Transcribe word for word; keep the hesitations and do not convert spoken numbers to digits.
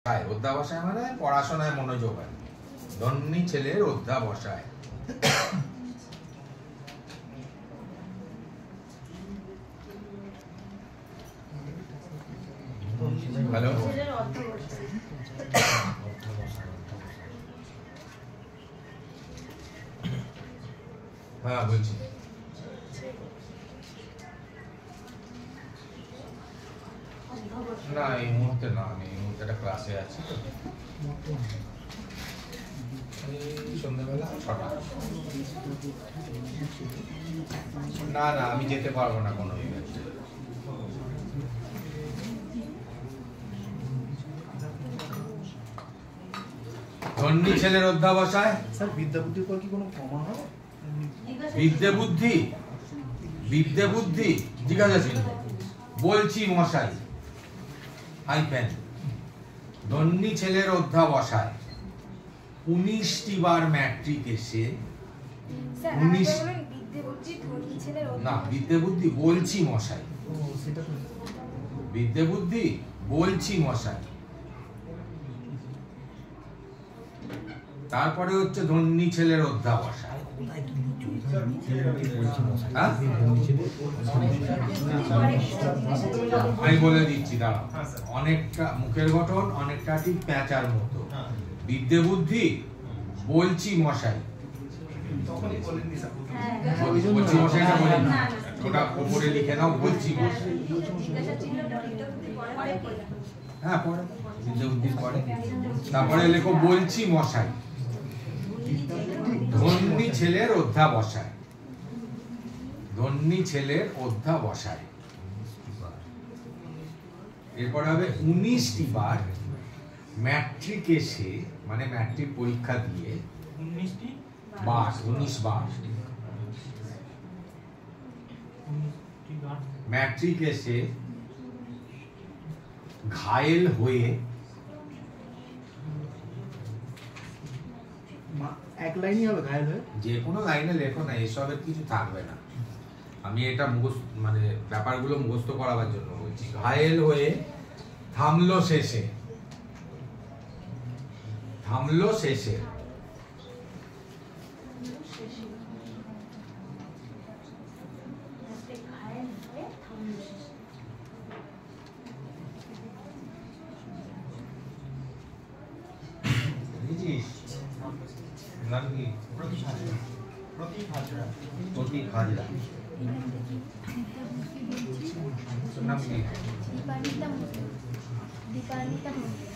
বসায়, অধ্যাবসায় মানে পড়াশোনায় মনোযোগ হয়। ধন্যী ছেলের অধ্যাবসায়। হ্যালো, হ্যাঁ বলছি। না এই মুহূর্তে না, আমি এই মুহূর্তে একটা ক্লাসে আছি তো। সন্ধ্যাবেলা ছটা। না না আমি যেতে পারবো না কোনো ইভেন্টে। ধন্যী ছেলের অধ্যাবসায়। স্যার বিদ্যা বুদ্ধির পর কি কোনো কমা হয়? বিদ্যে বুদ্ধি, বিদ্যে বুদ্ধি জিজ্ঞাসা ছিল। বলছি মশাই হাইপেন। ধন্যী ছেলের অধ্যাবসায় উনিশটি বার ম্যাট্রিক এসে উনিশ না বিদ্যে বুদ্ধি বলছি মশাই, বিদ্যে বুদ্ধি বলছি মশাই। তারপরে হচ্ছে ধন্যী ছেলের অধ্যাবসায়। আমি বলে দিচ্ছি দাঁড়াও, অনেকটা মুখের গঠন অনেকটা ঠিক প্যাঁচার মতো। বিদ্যে বুদ্ধি বলছি মশাই, বলছি মশাইটা বলি না, ওটা উপরে লিখে নাও বলছি মশাই। হ্যাঁ পরে বিদ্যে বুদ্ধির পরে তারপরে লেখো বলছি মশাই। ধন্যী ছেলের অধ্যাবসায়, ধন্যী ছেলের অধ্যাবসায়। এরপরে হবে উনিশটি বার ম্যাট্রিক এসে, মানে ম্যাট্রিক পরীক্ষা দিয়ে উনিশটি বার, উনিশ বার ম্যাট্রিক এসে ঘায়েল হয়ে। এক লাইনই হবে ঘায়েল হয়ে? যে কোনো লাইনে লেখো না, এসবের কিছু থাকবে না। আমি এটা মুখস্থ মানে ব্যাপারগুলো মুখস্থ করাবার জন্য বলছি। ঘায়েল হয়ে থামলো শেষে, থামলো শেষে। নাম কি? প্রতীক হাজরা। প্রতীক হাজরা। প্রতীক হাজরা। নাম কি? দীপান্বিতা। দীপান্বিতা।